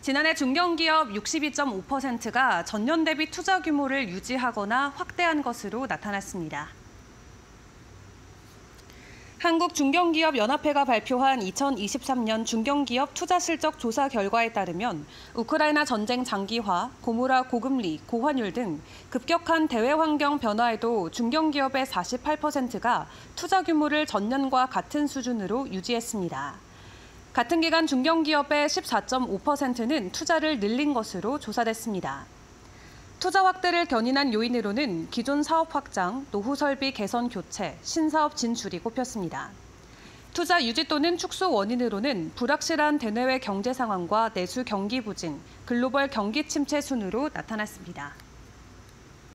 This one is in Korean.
지난해 중견기업 62.5%가 전년 대비 투자 규모를 유지하거나 확대한 것으로 나타났습니다. 한국중견기업연합회가 발표한 2023년 중견기업 투자실적 조사 결과에 따르면 우크라이나 전쟁 장기화, 고물화 고금리, 고환율 등 급격한 대외 환경 변화에도 중견기업의 48%가 투자 규모를 전년과 같은 수준으로 유지했습니다. 같은 기간 중견기업의 14.5%는 투자를 늘린 것으로 조사됐습니다. 투자 확대를 견인한 요인으로는 기존 사업 확장, 노후 설비 개선 교체, 신사업 진출이 꼽혔습니다. 투자 유지 또는 축소 원인으로는 불확실한 대내외 경제 상황과 내수 경기 부진, 글로벌 경기 침체 순으로 나타났습니다.